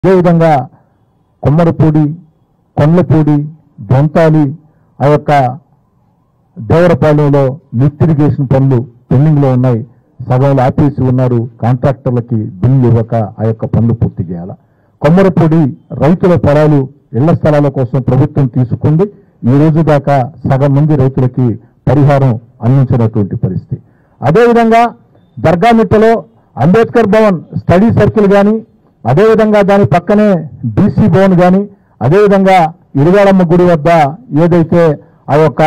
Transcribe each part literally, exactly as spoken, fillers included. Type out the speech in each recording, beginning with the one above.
అదేవిధంగా కొమ్మరపూడి, కొండ్లపూడి, దొంతాలి, ఆ యొక్క దేవరపాలెంలో లిఫ్ట్ ఇరిగేషన్ పనులు పెండింగ్లో ఉన్నాయి. సగంలో ఆపేసి ఉన్నారు. కాంట్రాక్టర్లకి బిల్లు ఇవ్వక ఆ యొక్క పనులు పూర్తి చేయాలి. కొమ్మరపూడి రైతుల పొలాలు, ఇళ్ల స్థలాల కోసం ప్రభుత్వం తీసుకుంది. ఈ రోజు దాకా సగం మంది రైతులకి పరిహారం అందించినటువంటి పరిస్థితి. అదేవిధంగా దర్గామిట్టలో అంబేద్కర్ భవన్ స్టడీ సర్కిల్ కానీ, అదేవిధంగా దాని పక్కనే బీసీ భవన్ కానీ, అదేవిధంగా ఇరుగాళమ్మ గుడి వద్ద ఏదైతే ఆ యొక్క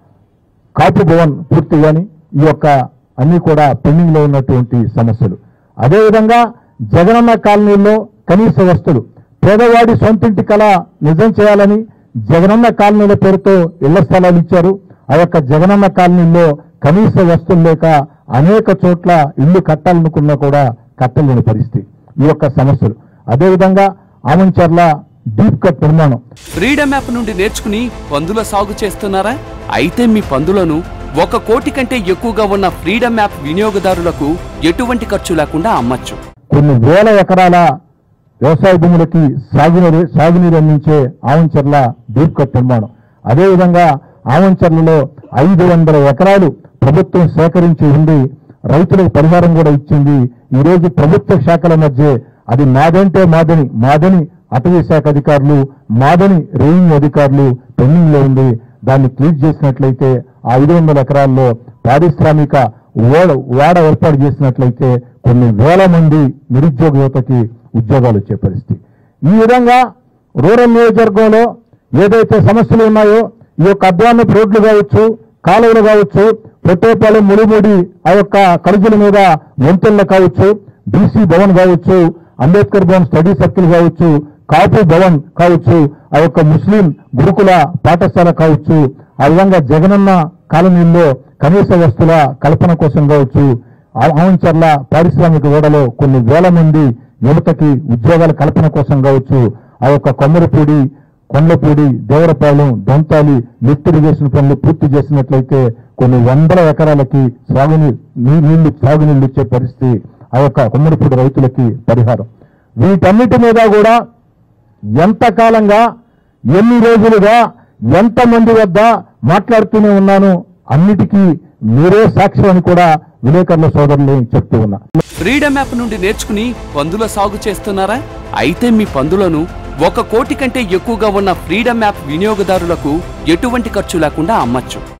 కాపు భవన్ పూర్తి కానీ, ఈ యొక్క అన్ని కూడా పెండింగ్ లో ఉన్నటువంటి సమస్యలు. అదేవిధంగా జగనన్న కాలనీలో కనీస వస్తువులు, పేదవాడి సొంతింటి కళ నిజం చేయాలని జగనన్న కాలనీల పేరుతో ఇళ్ల స్థలాలు ఇచ్చారు. ఆ యొక్క జగనన్న కాలనీలో కనీస వస్తువులు లేక అనేక చోట్ల ఇల్లు కట్టాలనుకున్నా కూడా కట్టలేని పరిస్థితి. ఈ యొక్క సమస్యలు. అదేవిధంగా ఆమంచర్ల డీప్ కట్ నిర్మాణం. ఫ్రీడమ్ యాప్ నుండి నేర్చుకుని పందుల సాగు చేస్తున్నారా? అయితే మీ పందులను ఒక కోటి కంటే ఎక్కువగా ఉన్న ఫ్రీడమ్ యాప్ వినియోగదారులకు ఎటువంటి ఖర్చు లేకుండా అమ్మచ్చు. కొన్ని వేల ఎకరాల వ్యవసాయ భూములకి సాగునీరు సాగునీరు అందించే ఆమంచర్ల డీప్ కట్ నిర్మాణం. అదేవిధంగా ఆమంచర్లలో ఐదు వందల ఎకరాలు ప్రభుత్వం సేకరించి ఉండి రైతులకు పరిహారం కూడా ఇచ్చింది. ఈ రోజు ప్రభుత్వ శాఖల మధ్య అది మాదంటే మాదని మాదని అటవీ శాఖ అధికారులు, మాదని రెవెన్యూ అధికారులు పెండింగ్ లో ఉంది. దాన్ని క్లియర్ చేసినట్లయితే ఆ ఐదు వందల ఎకరాల్లో పారిశ్రామిక ఓడ వాడ ఏర్పాటు చేసినట్లయితే కొన్ని వేల మంది నిరుద్యోగ యువతకి ఉద్యోగాలు వచ్చే పరిస్థితి. ఈ విధంగా రూరల్ నియోజకవర్గంలో ఏదైతే సమస్యలు ఉన్నాయో, ఈ యొక్క అధ్వాన్నపు రోడ్లు కావచ్చు, కాలువలు కావచ్చు, పొట్టేపాలెం ముడిముడి ఆ యొక్క కలుజుల మీద వంతెనలు కావచ్చు, బీసీ భవన్ కావచ్చు, అంబేద్కర్ భవన్ స్టడీ సర్కిల్ కావచ్చు, కాపు భవన్ కావచ్చు, ఆ యొక్క ముస్లిం గురుకుల పాఠశాల కావచ్చు, ఆ విధంగా జగనన్న కాలనీల్లో కనీస వస్తువుల కల్పన కోసం కావచ్చు, ఆమంచర్ల పారిశ్రామిక ఓడలో కొన్ని వేల మంది యువతకి ఉద్యోగాల కల్పన కోసం కావచ్చు, ఆ యొక్క కొమ్మరపూడి, కొండ్లపూడి, దేవరపాలెం, దొంతాలి లిఫ్ట్ ఇరిగేషన్ పనులు పూర్తి చేసినట్లయితే కొన్ని వందల ఎకరాలకి సాగునీ నీళ్లు సాగునీళ్లు ఇచ్చే పరిస్థితి ఆ యొక్క కొమ్మరపూడి రైతులకి పరిహారం. వీటన్నిటి మీద కూడా ఎంతకాలంగా, ఎన్ని రోజులుగా, ఎంతమంది వద్ద మాట్లాడుతూనే ఉన్నాను. అన్నిటికీ మీరే సాక్ష్యం అని కూడా విలేకరుల సోదరులు చెప్తూ ఉన్నా. ఫ్రీడమ్ యాప్ నుండి నేర్చుకుని పందుల సాగు చేస్తున్నారా? అయితే మీ పందులను ఒక కోటి కంటే ఎక్కువగా ఉన్న ఫ్రీడమ్ యాప్ వినియోగదారులకు ఎటువంటి ఖర్చు లేకుండా అమ్మచ్చు.